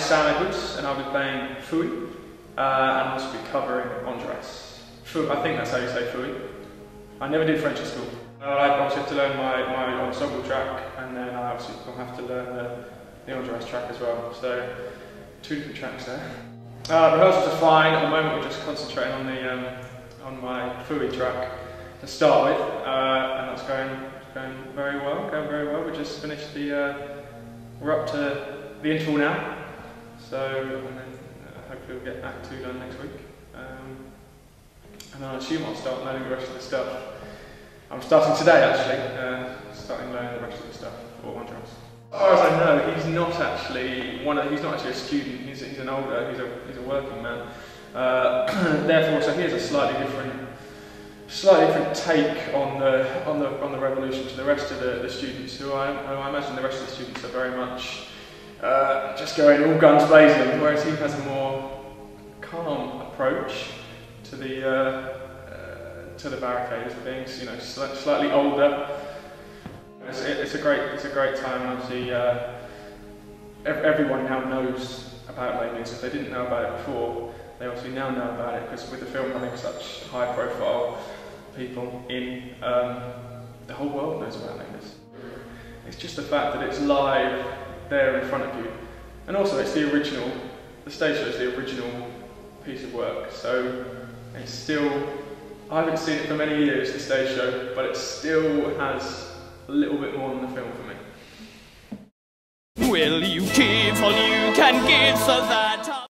Sam Edwards, and I'll be playing Feuilly, and I'll also be covering Enjolras. I think that's how you say Feuilly. I never did French at school. I obviously have to learn my ensemble track, and then I obviously will have to learn the Enjolras track as well. So, 2 different tracks there. Rehearsals are fine. At the moment, we're just concentrating on my Feuilly track to start with, and that's going very well. We just finished we're up to the interval now, so and then hopefully we'll get Act 2 done next week, and then I assume I'll start learning the rest of the stuff. I'm starting today actually, starting learning the rest of the stuff for Enjolras. As far as I know, he's not actually a student. He's an older. He's a working man. Therefore, so he has a slightly different take on the revolution to the rest of the students. Who I imagine the rest of the students are very much just going all guns blazing, whereas he has a more calm approach to the barricade as being, slightly older. It's a great time, and obviously everyone now knows about Les Mis. If they didn't know about it before, they obviously now know about it, because with the film having such high profile people in, the whole world knows about Les Mis. It's just the fact that it's live there in front of you, and also it's the stage show is the original piece of work, so it's still, I haven't seen it for many years, the stage show, but it still has a little bit more than the film for me. Will you give all you can give so that